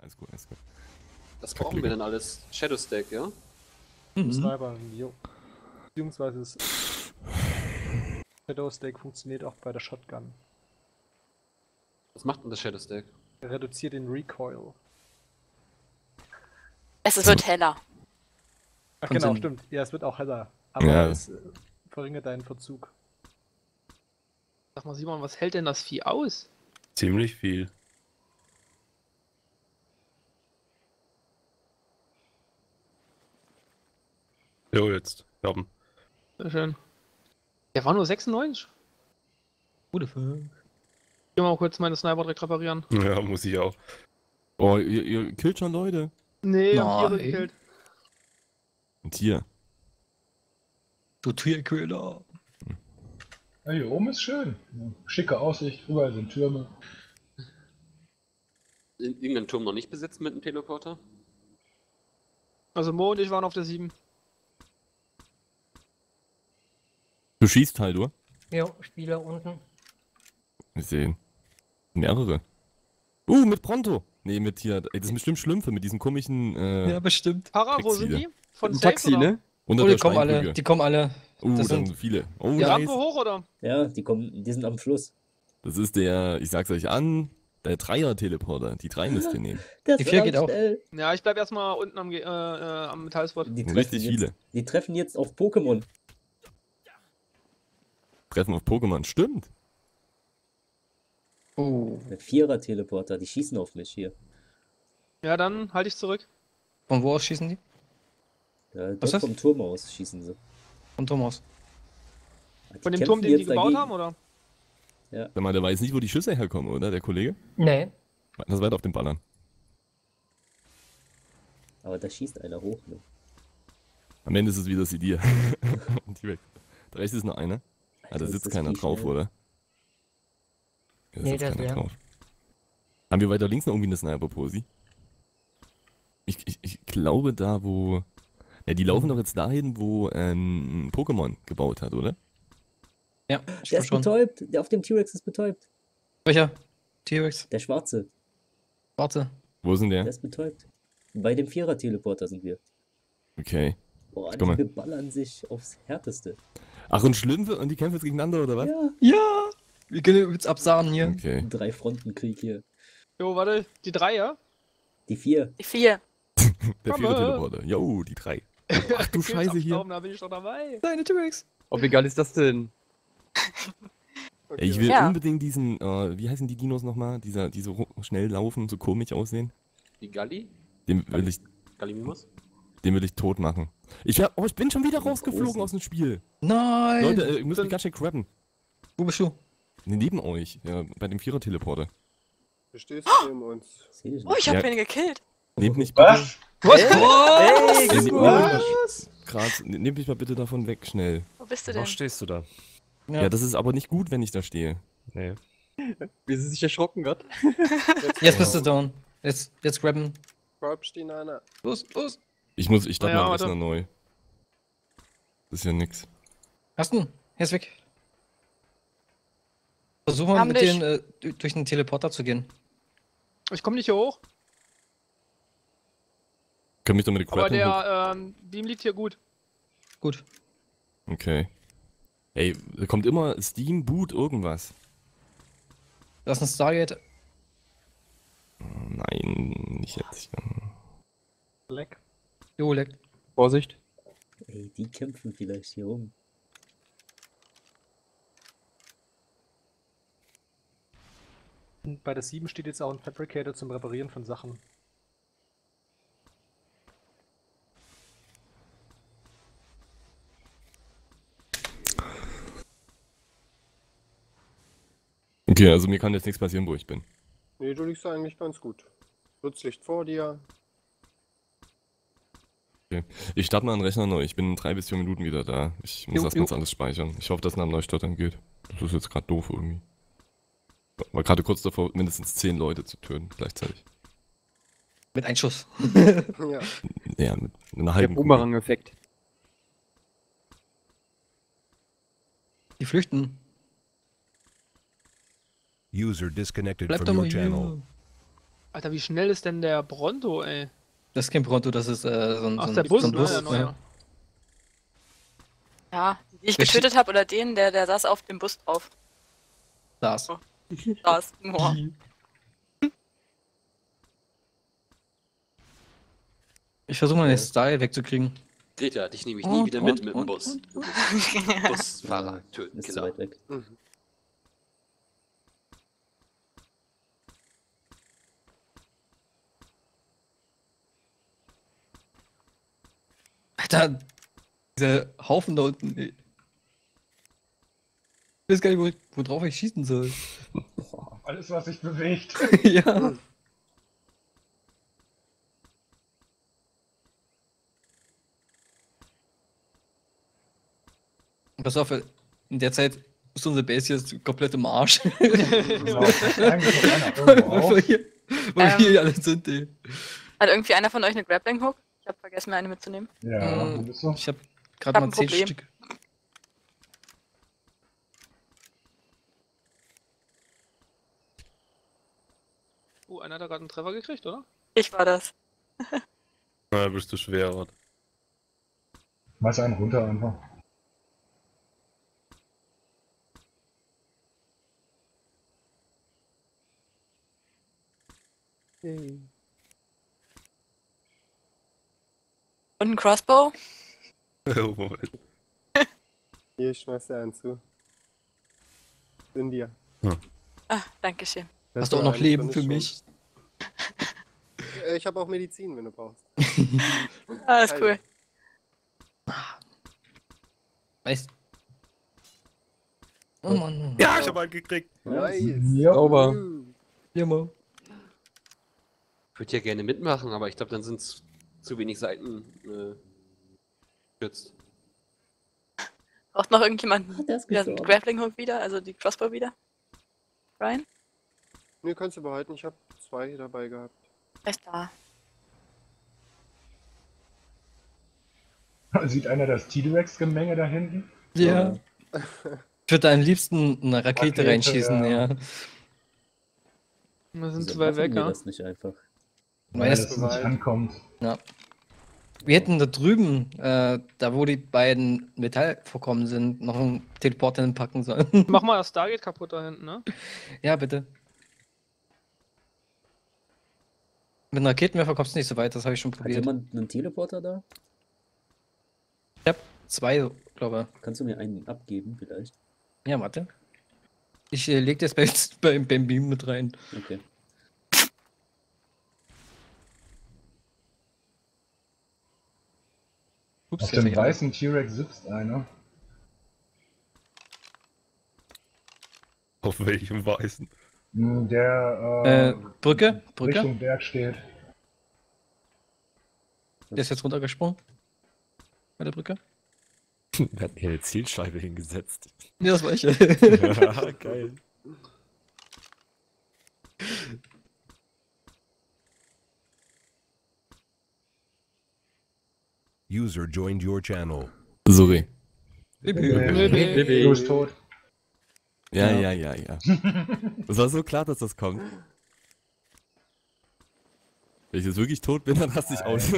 Alles gut, alles gut. Was brauchen wir denn alles? Shadow Stack, ja? Sniper, jo. Beziehungsweise das Shadow Stack funktioniert auch bei der Shotgun. Was macht denn das Shadow Stack? Er reduziert den Recoil. Es wird heller. Ach Und genau, sind- stimmt. Ja, es wird auch heller. Aber Ja. es verringert deinen Verzug. Sag mal, Simon, was hält denn das Vieh aus? Ziemlich viel. Jo, jetzt. Glauben. Sehr schön. Der war nur 96. Gute Fuck. Ich will mal kurz meine Sniper direkt reparieren. Ja, muss ich auch. Oh, ihr killt schon Leute. Nee, hab Nein. Tiere gekillt. Ein Tier. Du Tierköder. Ja, hier oben ist schön. Schicke Aussicht, überall sind Türme. Irgendeinen Turm noch nicht besetzt mit einem Teleporter? Also Mo und ich waren auf der 7. Du schießt halt, du? Jo, Spieler unten. Wir sehen. Mehrere. Mit Pronto. Nee, mit hier. Ey, das sind bestimmt Schlümpfe mit diesen komischen. Ja, bestimmt. Para, wo Taxi, sind ja. die? Von Im Safe, Taxi, oder? ne? Unter Oh, der die kommen alle. Steinbrücke. Die kommen alle. Das das sind sind- viele. Oh, Die nice. Rampe hoch, oder? Ja, die sind am Fluss. Das ist der, ich sag's euch an, der Dreier-Teleporter. Die drei müsst ihr nehmen. Das Die vier war geht auch. schnell. Ja, ich bleib erstmal unten am Metallspot. Die Richtig jetzt, viele. Die treffen jetzt auf Pokémon. Treffen auf Pokémon. Stimmt. Oh. Der Vierer-Teleporter, die schießen auf mich hier. Ja, dann halte ich zurück. Von wo aus schießen die? Ja, Was dort ist? vom Turm aus schießen sie. Von Thomas. Die Von dem kämpfen Turm, den die jetzt gebaut dagegen. haben, oder? Sag mal, der weiß nicht, wo die Schüsse herkommen, oder, der Kollege? Nee. Das weiter auf den Ballern. Aber da schießt einer hoch. Ne? Am Ende ist es wieder Sidir. Und die weg. Da rechts ist noch einer. Ah, da Alter, sitzt ist das keiner Vieh drauf, schnell. oder? Da Nee, sitzt der ist keiner leer. drauf. Haben wir weiter links noch irgendwie eine Sniper-Posi? Ich glaube da, wo... Ja, die laufen doch jetzt dahin, wo Pokémon gebaut hat, oder? Ja, Der ich ist schon. betäubt. Der auf dem T-Rex ist betäubt. Welcher? T-Rex. Der schwarze. Warte. Wo ist denn Der der? ist betäubt. Bei dem Vierer-Teleporter sind wir. Okay. Boah, Guck die mal. beballern sich aufs Härteste. Ach, und Schlümpfe und die kämpfen jetzt gegeneinander, oder was? Ja, Ja! Wir können jetzt absahen hier. Okay. 3-Frontenkrieg hier. Jo, warte, die 3, ja? Die 4. Die 4. Der Komme. Vierer-Teleporter. Jo, die drei. Ach du Scheiße hier. Da bin ich doch dabei. Deine T-Rex. Oh, wie geil ist das denn? Ey, ich will Ja. unbedingt diesen, wie heißen die Dinos nochmal? Die so schnell laufen, so komisch aussehen. Die Galli? Den will ich tot machen. Ich bin schon wieder rausgeflogen aus dem Spiel. Nein! Leute, ihr müsst mich ganz schön grabben. Wo bist du? Neben euch, ja, bei dem Vierer-Teleporter. Du stehst neben uns. Seh dich Oh, nicht. ich hab Ja. wen gekillt. Nehmt mich bitte. Was? Hey, Nehmt mich mal bitte davon weg, schnell. Wo bist du denn? Wo stehst du da? Ja. Das ist aber nicht gut, wenn ich da stehe. Nee. Wie sie sich erschrocken gerade. Jetzt bist du down. Jetzt grabben. Grabst ihn einer. Los, los. Ich starte Ja, mal warte. Rechner neu. Das ist ja nix. Hast du ihn? Er ist weg. Versuch mal Haben mit dich. denen durch den Teleporter zu gehen. Ich komme nicht hier hoch, Können mich doch mit der aber Grabben hoch. der Beam liegt hier gut. Gut. Okay. Ey, da kommt immer Steam, Boot, irgendwas. Lass uns Stargate. Oh, nein, nicht jetzt. Leck. Jo, leck. Vorsicht. Ey, die kämpfen vielleicht hier rum. Und bei der 7 steht jetzt auch ein Fabricator zum Reparieren von Sachen. Okay, also mir kann jetzt nichts passieren, wo ich bin. Nee, du liegst eigentlich ganz gut. Schutzlicht vor dir. Okay. Ich starte mal einen Rechner neu. Ich bin in 3 bis 4 Minuten wieder da. Ich muss Jo, erstmal jo. alles speichern. Ich hoffe, dass es nach dem Neustart dann geht. Das ist jetzt gerade doof irgendwie. War gerade kurz davor, mindestens 10 Leute zu töten gleichzeitig. Mit einem Schuss. Ja. Ja, mit einer Der halben Kugel. Boomerang-Effekt. Die flüchten. User disconnected Bleib from doch your mal channel. hier. Alter, wie schnell ist denn der Bronto, ey? Das ist kein Pronto, das ist Ach, der Bus, so ein ne? Bus. Der neue. Ja, die ich Welche- getötet habe oder den, der saß auf dem Bus drauf. Das. Saß. Boah. Ich versuche mal den Style wegzukriegen. Greta, dich nehme ich nie wieder mit dem Bus. Du bist Busfahrer, töten, Ist zu Killer. weit weg. Mhm. Alter, dieser Haufen da unten. Ey. Ich weiß gar nicht, worauf ich schießen soll. Alles, was sich bewegt. Ja. Pass auf, in der Zeit ist unser Base jetzt komplett im Arsch. Genau. Eigentlich noch einer irgendwo Weil auf. wir hier alle sind, ey. Hat irgendwie einer von euch eine Grappling Hook? Ich habe vergessen, mir eine mitzunehmen. Ja, wo bist du? Ich hab gerade hab mal ein 10 Problem. Stück. Einer hat da gerade einen Treffer gekriegt, oder? Ich war das. Na, bist du schwer, warte. Mach einen runter einfach. Und ein Crossbow? Oh, Moment. Hier, ich schmeiß dir einen zu. In dir. Ah, danke schön. Hast du auch noch Leben für mich? Ich habe auch Medizin, wenn du brauchst. Ah, ist cool. Weißt Oh Mann. Ja, ich hab einen gekriegt. Nice. Ja. Sauber. Ja, Mann. Ich würde ja gerne mitmachen, aber ich glaube, dann sind es zu wenig Seiten geschützt. Braucht noch irgendjemand Der ist wieder einen gestorben. Grappling Hook wieder? Also die Crossbow wieder? Brian? Nee, kannst du behalten. Ich habe 2 dabei gehabt. Er ist da. Sieht einer das T-Rex-Gemenge da hinten? Ja. Ich würde am liebsten eine Rakete Rakete, reinschießen, ja. ja. Wir sind Wieso zu weit machen weg, wir ja. das nicht einfach? Weil Weißt es nicht ankommt. Wir hätten da drüben, da wo die beiden Metallvorkommen sind, noch einen Teleporter hinpacken sollen. Mach mal das Stargate kaputt da hinten, ne? Ja, bitte. Mit einem Raketenwerfer kommst du nicht so weit, das habe ich schon Hat probiert. jemand einen Teleporter da? Ich habe 2, glaube Kannst du mir einen abgeben, vielleicht? ich. Ja, warte. Ich leg das beim Beam mit rein. Okay. Ups, Auf jetzt dem hab ich- weißen T-Rex sitzt einer. Auf welchem Weißen? Der Brücke? Brücke? Richtung Berg steht. Der ist jetzt runtergesprungen. Bei der Brücke? Er hat mir eine Zielscheibe hingesetzt. Ja, das war ich. Ja, geil. User joined your channel. Sorry. Du bist tot. Ja, ja, ja, ja. Es war so klar, dass das kommt. Wenn ich jetzt wirklich tot bin, dann raste ich aus.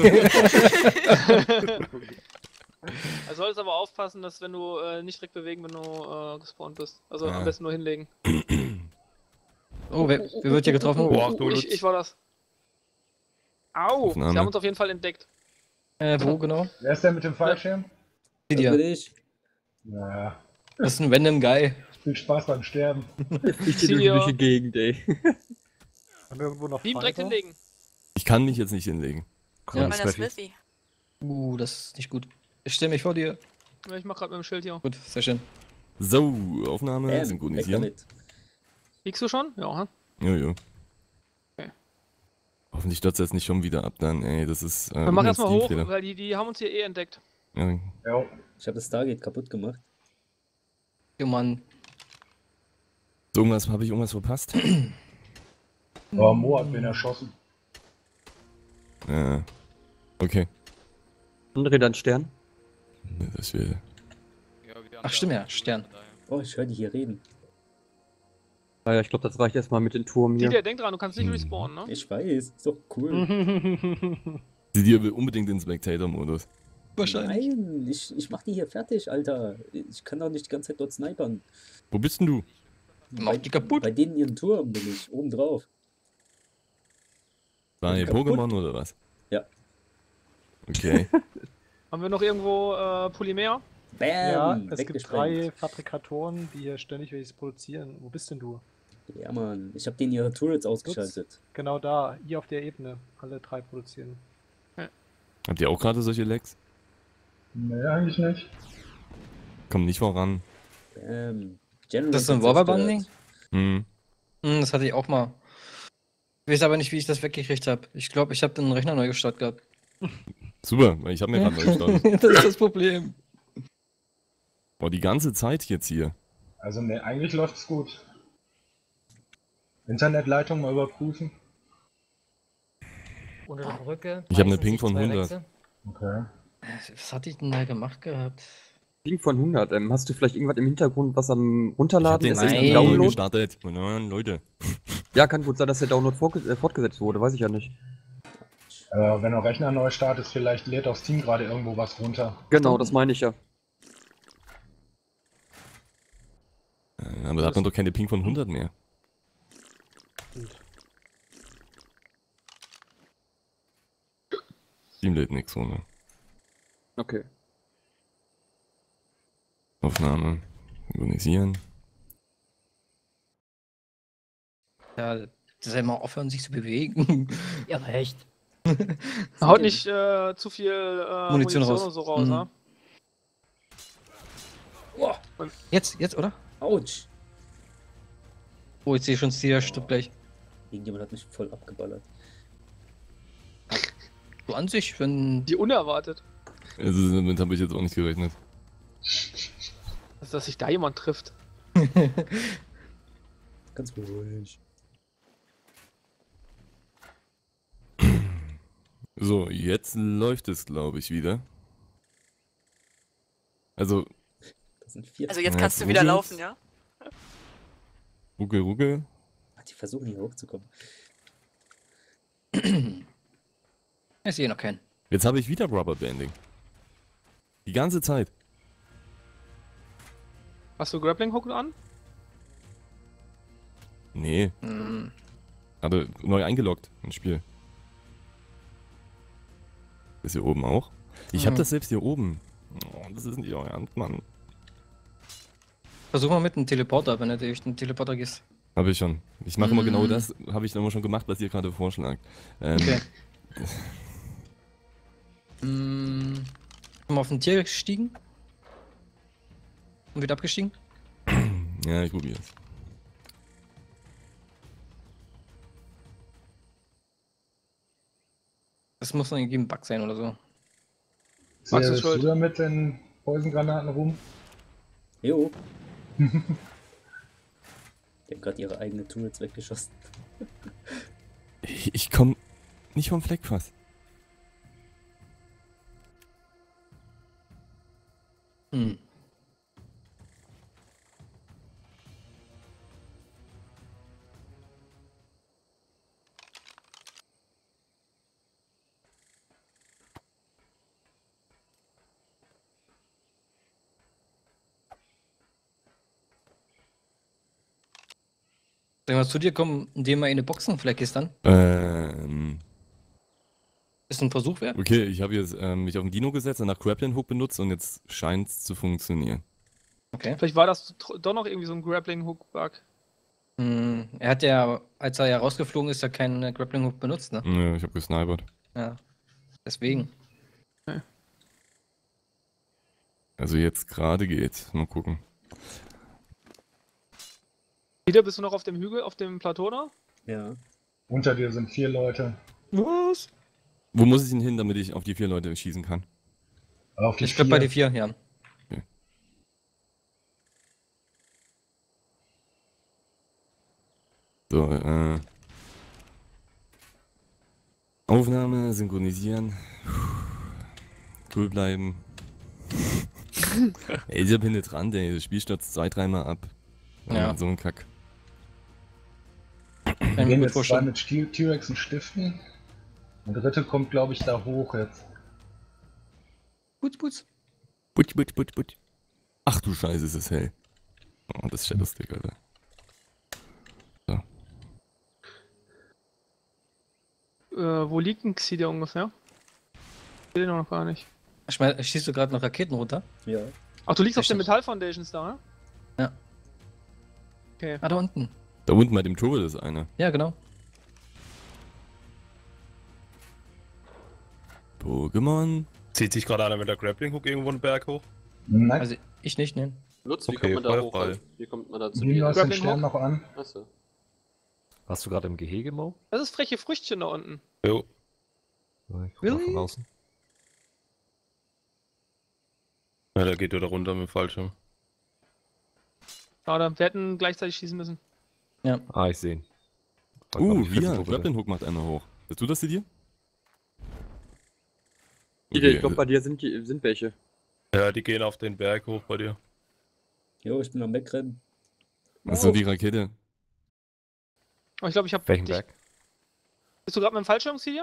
Also solltest aber aufpassen, dass wenn du nicht direkt bewegen, wenn du gespawnt bist. Also Ja. am besten nur hinlegen. Oh, wer wird hier getroffen? Boah, du Ich war das. Au! Aufnahme. Sie haben uns auf jeden Fall entdeckt. Wo genau? Wer ist der mit dem Fallschirm? Das Hier. bin ich. Ja, Das ist ein random Guy. viel Spaß beim Sterben. Ich zieh gehe dir- durch die Gegend, ey. Haben wir irgendwo noch Team direkt Fighter? hinlegen. Ich kann mich jetzt nicht hinlegen. Ja. Meiner Smithy. Das ist nicht gut. Ich stelle mich vor dir. Ja, ich mach grad mit dem Schild hier. Gut, sehr schön. So, Aufnahme, Weg synchronisieren. damit. Liegst du schon? Ja, hm? Jojo. Okay. Hoffentlich stürzt er jetzt nicht schon wieder ab dann, ey, das ist Wir machen ein erstmal hoch, Stilfehler. weil die haben uns hier eh entdeckt. Ja, Ja, Ich habe das Stargate kaputt gemacht. Jo Mann. so, habe ich irgendwas verpasst? oh, Mo hat wen erschossen. Ja. Okay. Andere dann Stern. Nee, das will. Ach stimmt ja, Stern. Oh, ich höre die hier reden. Ja, ich glaube, das reicht erstmal mit den Turm hier. Didier, denk dran, du kannst nicht respawnen, ne? Ich weiß, ist doch cool. Die will unbedingt den Spectator-Modus. Wahrscheinlich. Nein, ich mach die hier fertig, Alter. Ich kann doch nicht die ganze Zeit dort snipern. Wo bist denn du? Mach die kaputt. Bei denen ihren Turm bin ich, oben drauf. War hier Kaputt. Pokémon oder was? Ja. Okay. Haben wir noch irgendwo Polymer? Bam! Ja, es gibt weggesprengt. 3 Fabrikatoren, die hier ständig welches produzieren. Wo bist denn du? Ja, Mann. Ich hab denen ihre Turrets ausgeschaltet. Genau da, hier auf der Ebene. Alle 3 produzieren. Habt ihr auch gerade solche Lags? Nee, eigentlich nicht. Kommt nicht voran. Bam. Das ist so ein Wobberband-Ding? Hm. Das hatte ich auch mal. Ich weiß aber nicht, wie ich das weggekriegt habe. Ich glaube, ich habe den Rechner neu gestartet gehabt. Super, weil ich habe mir gerade neu gestartet. Das ist das Problem. Boah, die ganze Zeit jetzt hier. Also ne, eigentlich läuft's gut. Internetleitung mal überprüfen. Unter der Brücke. Ich habe eine beißen Ping sich von 2 100. Rechse. Okay. Was hatte ich denn da gemacht gehabt? Ping von 100. Hast du vielleicht irgendwas im Hintergrund, was am Ich hab Runterladen den ist? Rechner Nein. neu Download? gestartet. Mann, Leute. Ja, kann gut sein, dass der Download fortgesetzt wurde, weiß ich ja nicht. Wenn der Rechner neu startet, vielleicht lädt auf Steam gerade irgendwo was runter. Genau, das meine ich ja. Aber da hat man doch keine Ping von 100 mehr. Steam lädt nix ohne. Okay. Aufnahme. Synchronisieren. Ja, das soll mal aufhören, sich zu bewegen. Ja, aber echt. Haut nicht zu viel Munition Munition raus. und so raus, Mhm. ne? Jetzt, oder? Autsch! Oh, ich sehe schon, Steer stirbt gleich. Irgendjemand hat mich voll abgeballert. So an sich, wenn. Die unerwartet. Also damit habe ich jetzt auch nicht gerechnet. Also, dass sich da jemand trifft. Ganz ruhig. So, jetzt läuft es, glaube ich, wieder. Also, Das sind 4. Also jetzt Ja, kannst du wo wieder geht's? laufen, ja? ruckel, ruckel. Die versuchen hier hochzukommen. Ich sehe noch keinen. Jetzt habe ich wieder Rubberbanding. Die ganze Zeit. Hast du Grappling Hook an? Nee, Hm. aber neu eingeloggt ins Spiel. Ist hier oben auch? Ich habe Mhm. das selbst hier oben. Oh, das ist nicht euer Ernst, Mann. Versuch mal mit dem Teleporter, wenn du durch den Teleporter gehst. Habe ich schon. Ich mache immer genau Mhm. das, habe ich immer schon gemacht, was ihr gerade vorschlagt. Okay. Hm. Mal auf ein Tier gestiegen? Und wieder abgestiegen? Ja, ich probiere es. Das muss noch irgendwie ein Bug sein oder so. Max ist Ziehst du schuld. da mit den Poison-Granaten rum? Jo. Die haben gerade ihre eigene Turrets weggeschossen. Ich komme nicht vom Fleck fast. Hm. Soll ich mal zu dir kommen, indem wir in eine Boxenfleck ist dann? Ist ein Versuch wert? Okay, ich habe jetzt mich auf den Dino gesetzt, danach Grappling Hook benutzt und jetzt scheint es zu funktionieren. Okay. Vielleicht war das doch noch irgendwie so ein Grappling Hook Bug. Hm, er hat ja, als er ja rausgeflogen ist, ja keinen Grappling Hook benutzt, ne? Ja, ich habe gesnipert. Ja. Deswegen. Also jetzt gerade geht's. Mal gucken. Wieder bist du noch auf dem Hügel, auf dem Plateau da? Ja. Unter dir sind 4 Leute. Was? Wo muss ich denn hin, damit ich auf die 4 Leute schießen kann? Auf die Ich bleib bei 4. die 4, ja. So, Aufnahme, synchronisieren. Cool bleiben. Ey, dieser penetrant, ey. Das Spiel stürzt 2-3 Mal ab. Ja. So ein Kack. Wir mir gehen gut jetzt zwei vorstellen. mit T-Rex und Stiften. Der dritte kommt, glaube ich, da hoch jetzt. Putz, putz. Putsch, putsch, putsch, putsch. Ach du Scheiße, ist es hell. Oh, das ist Shadowstick, Alter. Wo liegt ein Xidia ungefähr? Ich sehe den noch gar nicht. Schießt du gerade noch Raketen runter? Ja. Ach, du liegst auf den Richtig. Metall Foundations da, ne? Ja. Okay. Ah, da unten. Da unten bei dem Turret ist einer. Ja, genau. Pokémon. Zieht sich gerade einer mit der Grappling Hook irgendwo einen Berg hoch? Nein, Also ich nicht, ne. Lutz, wie Okay, kommt man da hoch? feuerfrei. Wie kommt man da zu Nimm dir? hast den Grappling Stern noch an. Achso. Warst du gerade im Gehege, Mo? Das ist freche Früchtchen da unten. Jo. Ich guck mal Really? von außen. Ja, der geht wieder runter mit dem Fallschirm. Schade, wir hätten gleichzeitig schießen müssen. Ah, ich sehe ihn. War, glaub ich, 14 Ria, Tote. Grappling Hook macht einer hoch. Bist du das dir? Ich glaube, bei dir sind welche. Ja, die gehen auf den Berg hoch bei dir. Jo, ich bin am Wegrennen. Achso, die Rakete. Aber ich glaube, ich habe Welchen dich... Berg? Bist du gerade mit dem Fallschirm, Xidia?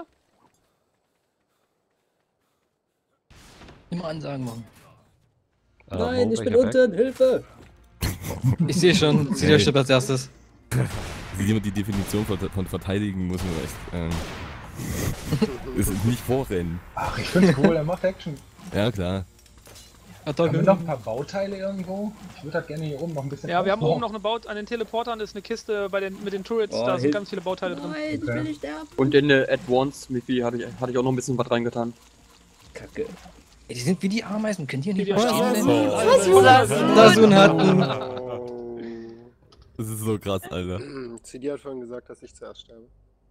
Immer Ansagen machen. Nein, Mo, ich bin welcher Berg? unten, Hilfe! Ich sehe schon, sie der stirbt als erstes. Wie jemand die Definition von verteidigen muss man echt. Ist nicht vorrennen. Ach, ich find's cool, er macht Action. Ja, klar. Haben wir noch ein paar Bauteile irgendwo? Ich würde halt gerne hier oben noch ein bisschen. Ja, wir haben aufbauen. oben noch eine Baut an den Teleportern, ist eine Kiste mit den Turrets, Oh, da sind Hilf- ganz viele Bauteile drin. Nein, ich will nicht sterben. Und in Advanced Miffy hatte ich auch noch ein bisschen was reingetan. Kacke. Ey, die sind wie die Ameisen, könnt ihr nicht Die verstehen? verstehen. Das hatten. Das ist so krass, Alter. CD hat vorhin gesagt, dass ich zuerst sterbe.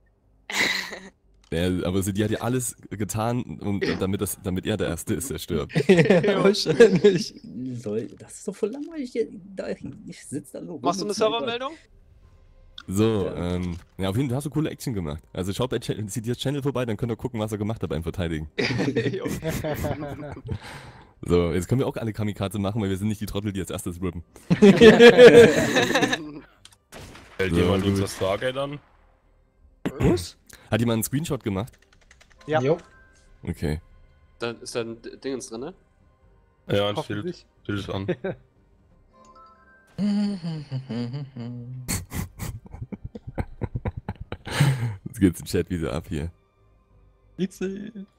Ja, aber die hat ja alles getan, damit er der Erste ist, der stirbt. Ja, wahrscheinlich. Das ist doch voll langweilig. Ich sitze da nur rum. Machst du eine und sniper. Servermeldung? So, Ja. ja, auf jeden Fall hast du coole Action gemacht. Also schaut bei CDs Channel vorbei, dann könnt ihr gucken, was er gemacht hat beim Verteidigen. Jo. So, jetzt können wir auch alle Kamikaze machen, weil wir sind nicht die Trottel, die als erstes rippen. Hält So, jemand gut. unser Stargate an? Was? Hat jemand einen Screenshot gemacht? Ja. Jo. Okay. Da ist da ein Dingens drin, ne? Ja, ein Hoffentlich. Schild an. Jetzt geht's im Chat wieder ab hier. Witzig.